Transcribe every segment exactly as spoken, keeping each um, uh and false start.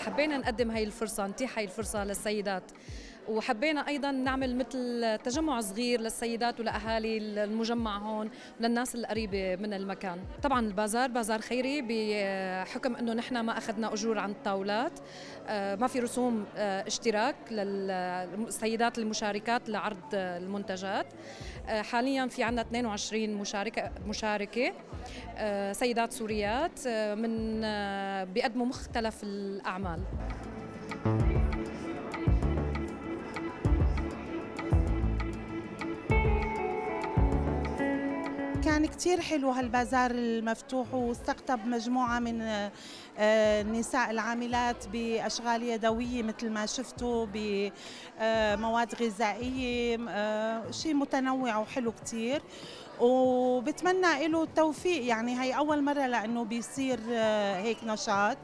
حبينا نقدم هاي الفرصة، نتيح هاي الفرصة للسيدات، وحبينا ايضا نعمل مثل تجمع صغير للسيدات ولاهالي المجمع هون وللناس القريبه من المكان. طبعا البازار بازار خيري بحكم انه نحن ما اخذنا اجور عن الطاولات، ما في رسوم اشتراك للسيدات المشاركات لعرض المنتجات. حاليا في عندنا اثنين وعشرين مشاركه مشاركه سيدات سوريات من بيقدموا مختلف الاعمال. كان كتير حلو هالبازار المفتوح، واستقطب مجموعة من النساء العاملات بأشغال يدوية مثل ما شفتوا، بمواد غذائية، شيء متنوع وحلو كتير، وبتمنى له التوفيق. يعني هي أول مرة لأنه بيصير هيك نشاط.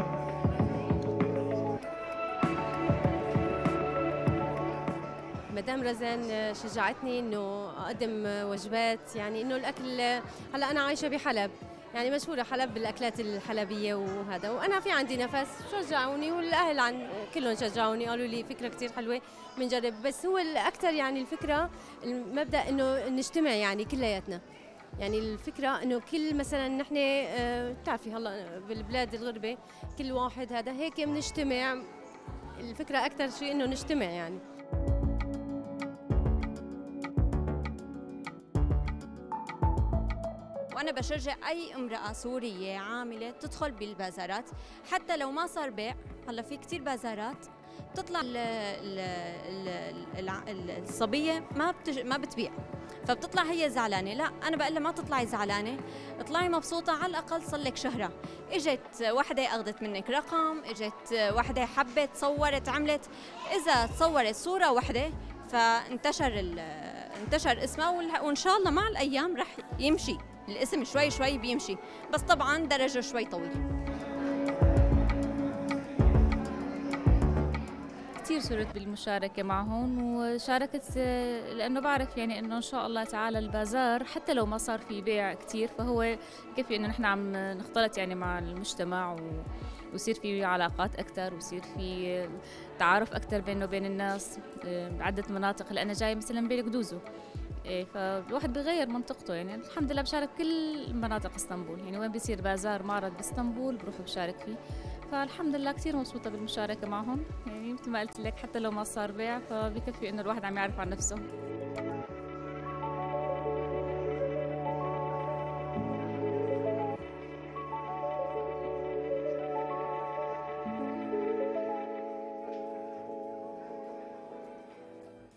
مدام رزان شجعتني انه اقدم وجبات، يعني انه الاكل، هلا انا عايشه بحلب، يعني مشهوره حلب بالاكلات الحلبيه وهذا، وانا في عندي نفس، شجعوني والاهل عن كلهم شجعوني، قالوا لي فكره كثير حلوه بنجرب. بس هو الاكثر يعني الفكره المبدا انه نجتمع يعني كلياتنا، يعني الفكره انه كل مثلا نحن بتعرفي هلا بالبلاد الغربه كل واحد هذا هيك بنجتمع، الفكره اكثر شيء انه نجتمع يعني. وأنا بشجع أي امرأة سورية عاملة تدخل بالبازارات، حتى لو ما صار بيع. هلا في كتير بازارات تطلع ال ال ال الصبية ما بتج... ما بتبيع، فبتطلع هي زعلانة. لا، أنا بقول لها ما تطلعي زعلانة، اطلعي مبسوطة، على الأقل صار لك شهرة. إجت وحدة أخذت منك رقم، إجت وحدة حبت صورت عملت، إذا تصورت صورة وحدة فانتشر ال... انتشر اسمها، وإن شاء الله مع الأيام رح يمشي الاسم شوي شوي بيمشي، بس طبعا درجه شوي طويل. كثير سرت بالمشاركه معهم، وشاركت لانه بعرف يعني انه ان شاء الله تعالى البازار حتى لو ما صار في بيع كثير فهو كيف انه نحن عم نختلط يعني مع المجتمع، و ويصير في علاقات اكثر، ويصير في تعارف اكثر بينه وبين الناس بعده مناطق. لأنا جاي مثلا بقدوزو، فالواحد بغير منطقته. يعني الحمد لله بشارك كل مناطق اسطنبول، يعني وين بيصير بازار معرض باسطنبول بروح بشارك فيه، فالحمد لله كثير مبسوطه بالمشاركه معهم. يعني مثل ما قلت لك حتى لو ما صار بيع فبكفي انه الواحد عم يعرف عن نفسه.